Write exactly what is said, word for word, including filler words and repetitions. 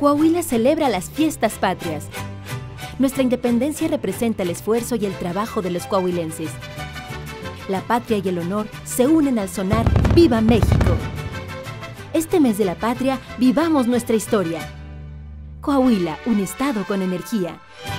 Coahuila celebra las fiestas patrias. Nuestra independencia representa el esfuerzo y el trabajo de los coahuilenses. La patria y el honor se unen al sonar ¡Viva México! Este mes de la patria, vivamos nuestra historia. Coahuila, un estado con energía.